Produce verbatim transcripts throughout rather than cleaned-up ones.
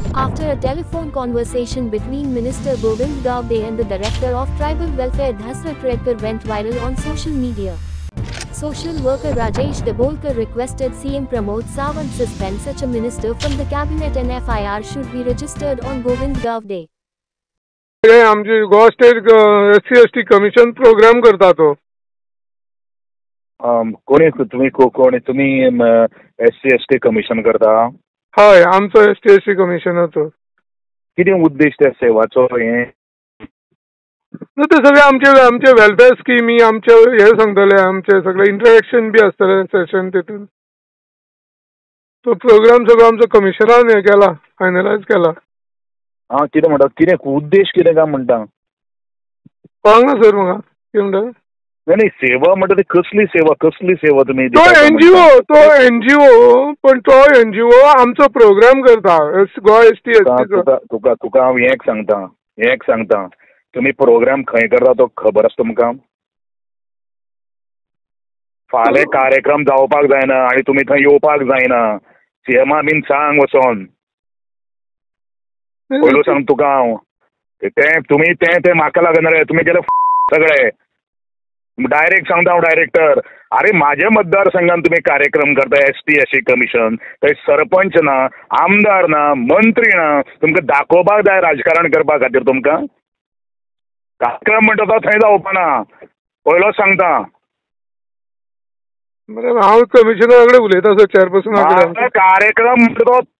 After a telephone conversation between Minister Govind Gowde and the Director of Tribal Welfare Dhasrat Redkar went viral on social media. Social worker Rajesh Dabolkar requested C M Pramod Sawant suspend such a minister from the cabinet and F I R should be registered on Govind Gowde. आमची Goa state S C S T commission programme करता तो कोणी तुम्ही कोणी तुम्ही S C S T commission करता? हय, आमचो S T S T commission होतो. कितें उद्देश त्या सेवाचो? हे ते सगळे आमचे आमचे वेलफेअर स्किमी आमचे हे सांगतले, आमचे सगळे इंटरॅक्शन बी आसतले सेशन. तितून तो प्रोग्राम सगळो आमचो कमिशनरान हे केला, फायनलायज केला. हा, कितें म्हणटा? कितें उद्देश कितें काय म्हणटा? कळना सर म्हाका कितें म्हणटा. नाही, सेवा म्हणटा ती कसली सेवा? कसली सेवा तुम्ही? तो एनजीओ तो एनजीओ पण तो एनजीओ आमचो प्रोग्राम करता Goa S T S T. तुका तुका हांव एक सांगता एक सांगता तुम्ही प्रोग्राम खंय करता तो खबर आसा तुमकां? फाल्यां कार्यक्रम जावपाक जायना आनी तुमी थंय येवपाक जायना. सीएमा बीन सांग वचोन. पयलू सांग तुका हांव. तें तुमी तें तें म्हाका लागना रे. तुमी गेले सगळे. डायरेक्ट सांगता हांव डायरेक्टर. अरे माझ्या मतदारसंघात तुम्ही कार्यक्रम करता S T S C commission. थंय सरपंच ना, आमदार ना, मंत्री ना. तुमकां दाखोवपाक जाय राजकारण करपा खातीर तुमकां. कार्यक्रम म्हणटा तो थंय जावपाना. पयलो सांगता. हांव कमिशनरा कडेन उलयता सर, चेअरपर्सना कडेन. कार्यक्रम म्हणटा तो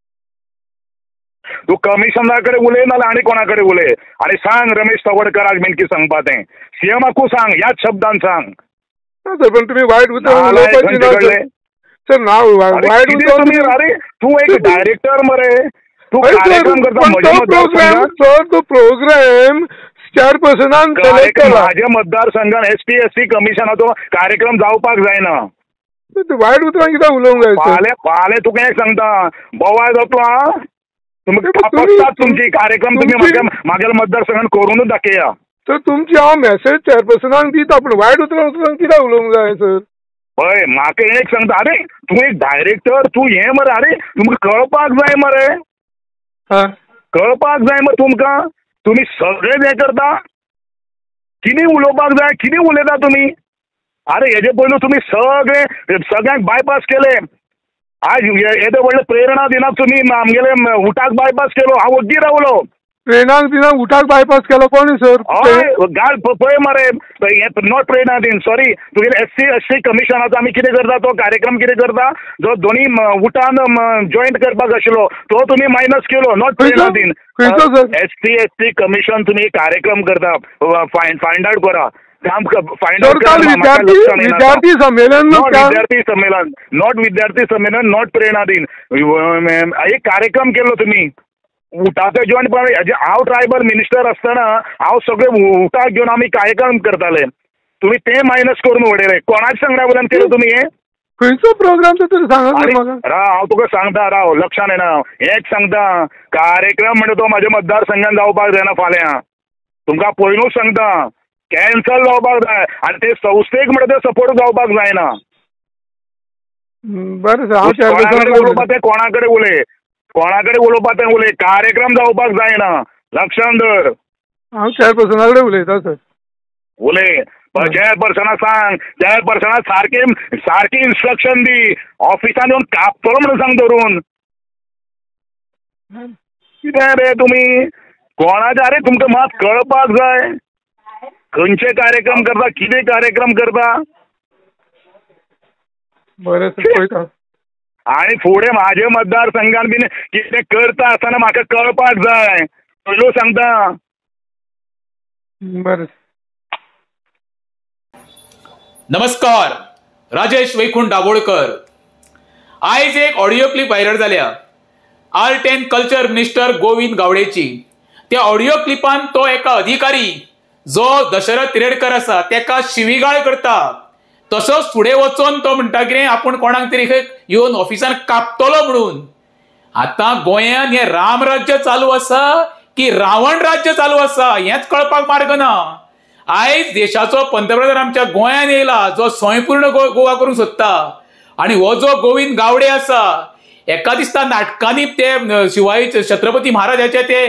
तू कमिशनरा कडेन उलय नाल्यार आनी कोणा कडेन उलय आनी सांग रमेश तवडकराक बीन कितें सांगपा तें. सीएमाकू सांग, ह्याच शब्दान सांग. सर पण तुम्ही वायट उतर सर ना वायट उतर. अरे तू एक डायरेक्टर मरे. तू कार्यक्रम करता सर. तो प्रोग्राम चेअरपर्सनान माझ्या मतदारसंघात एस टी एस सी कमिशनाचो कार्यक्रम जावपाक जायना. वायट उतरां कित्याक उलोवंक जाय? फाल्यां फाल्यां तुका एक सांगता, बोवाळ जातलो. हा, तुमकां तापसतात तुमची कार्यक्रम तुम्ही म्हाज्या म्हागेल्या मतदारसंघात करूनच दाखया. सर तुमची हांव मेसेज चेअरपर्सनाक दिता, पूण वायट उतरां उतरां कित्याक उलोवंक जाय सर? हय, म्हाका एक सांगता. अरे तूं एक डायरेक्टर, तूं हें मरे. अरे तुमकां कळपाक जाय मरे. कळपाक जाय मरे तुमकां. तुमी सगळेच हें करता. कितें उलोवपाक जाय, कितें उलयता तुमी? अरे हेजे पयलू तुमी सगळे सगळ्यांक बायपास केले. आज येदे व्हडले प्रेरणा दिनाक तुमी आमगेले उठाक बायपास केलो. हांव वड्डी रावलो. प्रेरणा दिनाक उठाक बायपास केलो कोणी सर? हय, गाल पळय मरे. नॉट प्रेरणा दिन, सॉरी. तुगेले एस सी एस सी कमिशनाचो आमी कितें करता तो कार्यक्रम कितें करता जो दोनी उठान जॉईंट करपाक आशिल्लो तो तुमी मायनस केलो. नॉट प्रेरणा दिन. S C S T commission तुमी कार्यक्रम करता. फायंड आउट करा. विद्यार्थी संमेलन विद्यार्थी संमेलन नॉट विद्यार्थी संमेलन नॉट प्रेरणा दिन. एक कार्यक्रम केलो तुमी उठाचे जॉईंट. हांव ट्रायबल मिनिस्टर आसतना हांव सगळे उठाक घेवन आमी कार्यक्रम करताले. तुमी ते मायनस करून उडयले. कोणाच्या सांगण्या वयल्यान केलो तुमी हे? खंयचो प्रोग्राम तरी सांगा. राव हांव तुका सांगता. राव लक्षान येना. हेच सांगता. कार्यक्रम म्हणजे तो म्हाज्या मतदारसंघात जावपाक जायना फाल्यां. तुमकां पयलूच सांगता. कॅन्सल जावपाक जाय आनी ते संस्थेक म्हणटा ते सपोर्ट जावपाक जायना. बरें उलोवपा तें कोणा कडेन उलय. कोणा कडेन उलोवपा तें उलय. कार्यक्रम जावपाक जायना. लक्षान दर. हांव चेअरपर्सना कडेन उलयता सर. उलय. चेअरपर्सनाक सांग. चेअरपर्सनाक सारकी सारकी इन्स्ट्रक्शन दी. ऑफिसान येवन कापतलो म्हणून सांग धरून. कितें रे तुमी कोणाचे? अरे तुमकां मात कळपाक जाय. खंयचे कार्यक्रम करता, कितें कार्यक्रम करता. बरें पळयता. आनी फुडें म्हाज्या मतदारसंघान बीन कितें करता आसतना म्हाका कळपाक जाय. पयलू सांगता. बरें. नमस्कार. राजेश वैकुंठ दाबोळकर. आयज एक ऑडियो क्लिप व्हायरल जाल्या art and culture minister Govind गावडेची. त्या ऑडियो क्लिपान तो एका अधिकारी जो दशरथ तिरेडकर आसा तेका शिवीगाळ करता. तसोच फुडें वचोन तो म्हणटा कितें आपूण कोणाक तरी येवन ऑफिसान कापतलो म्हणून. आतां गोंयांत हें राम राज्य चालू आसा की रावण राज्य चालू आसा हेंच कळपाक मार्ग ना. आयज देशाचो पंतप्रधान आमच्या गोंयांत येयला जो स्वयंपूर्ण गोवा करूंक सोदता. आनी हो जो गोविंद गावडे आसा एका दिसता नाटकांनी ते शिवाजी छत्रपती महाराजाचे ते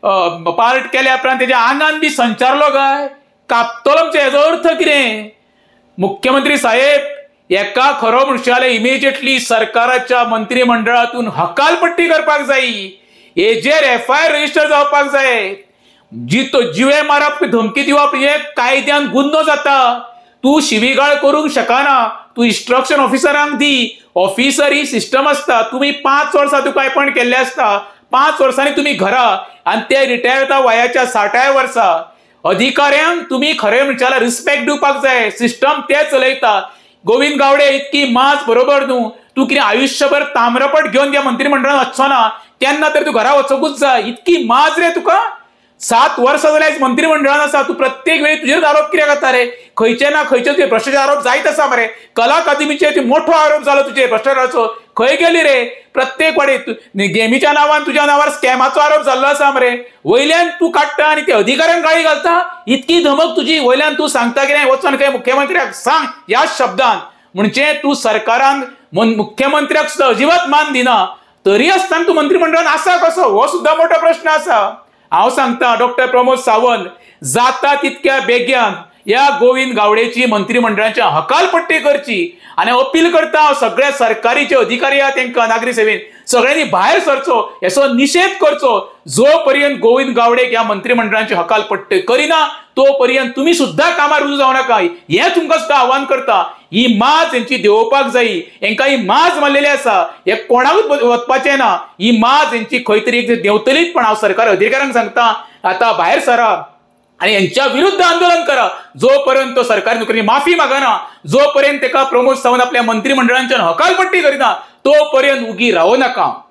पार्ट केल्या उपरांत तेज्या आंगान बी संचारलो काय कापतलो म्हणजे हेजो अर्थ कितें? मुख्यमंत्री साहेब एका खरो मनशाले इमिजिएटली सरकाराच्या मंत्रिमंडळातून हकालपट्टी करपाक जाय, हेजेर एफ आय आर रजिस्टर जावपाक जाय. जी तो जिवे मारप धमकी दिवप हे कायद्यान गुन्हो जाता. तू शिवीगाळ करूंक शकना, तू इन्स्ट्रक्शन ऑफिसरांक दी. ऑफिसर ही सिस्टम असता. तुम्ही पाच वर्सां तुका अपॉइंट केल्ले असता, पाच वर्सांनी तुम्ही घरा आणि ते रिटायर जाता वयाच्या साठाव्या वर्सा. अधिकाऱ्यांक तुम्ही खरे मनशाला रिस्पेक्ट दिवपाक जाय. सिस्टम ते चलयता. गोविंद गावडे इतकी माज बरोबर न्हू. तू कितें आयुष्यभर ताम्रपट घेवन त्या मंत्रिमंडळान वचचो ना, तेन्ना तर तू घरा वचोकूच जाय. इतकी माज रे तुका. सात वर्सां जाल्यार मंत्रिमंडळान आसा, तू प्रत्येक वेळी तुजेर आरोप कित्याक जाता रे? खंयचे ना खंयचे तुजे भ्रष्टाचार आरोप जायत आसा मरे. कला अकादमीचेर मोठो आरोप जालो तुजे भ्रष्टाचाराचो. खंय गेली रे? प्रत्येक वाडे गेमीच्या नांवान तुज्या नांवार स्कॅमाचो आरोप जाल्लो आसा मरे. वयल्यान तू काडटा आनी ते अधिकाऱ्यांक गाळी घालता. इतकी धमक तुजी. वयल्यान तू सांगता कितें वचोन खंय मुख्यमंत्र्याक सांग ह्या शब्दान. म्हणजे तू सरकारान मुख्यमंत्र्याक सुद्दां अजिबात मान दिना. तरी आसतना तू मंत्रिमंडळान आसा कसो? हो सुद्दां मोठो प्रश्न आसा. हांव सांगता डॉक्टर प्रमोद सावंत, जाता तितक्या बेग्यान ह्या गोविंद गावडेची मंत्रिमंडळाची हकालपट्टी करची. आनी अपील करता हांव सगळ्या सरकारी जे अधिकारी आहा तांकां नागरी सेवेन सगळ्यांनी भायर सरचो, हेचो निशेध करचो. जो पर्यंत गोविंद गावडेक ह्या मंत्रिमंडळाची हकालपट्टी करिना तो पर्यंत तुम्ही सुद्दां कामार रुजू जावं नाका. हें तुमकां सुद्दां आव्हान करता. ही माज हेंची देंवोवपाक जाय. हेंकां ही माज मारलेली आसा. हे कोणाकूच वचपाचें ना. ही माज हेंची खंय तरी एक देंवतलीच. पण हांव सरकारी अधिकाऱ्यांक सांगता आतां भायर सरा आणि यांच्या विरुद्ध आंदोलन करा. जोपर्यंत सरकारी नोकरी माफी मागना, जोपर्यंत तेका प्रमोद सावंत आपल्या मंत्रिमंडळांच्या हकालपट्टी करिना, तोपर्यंत उगी रावू नका.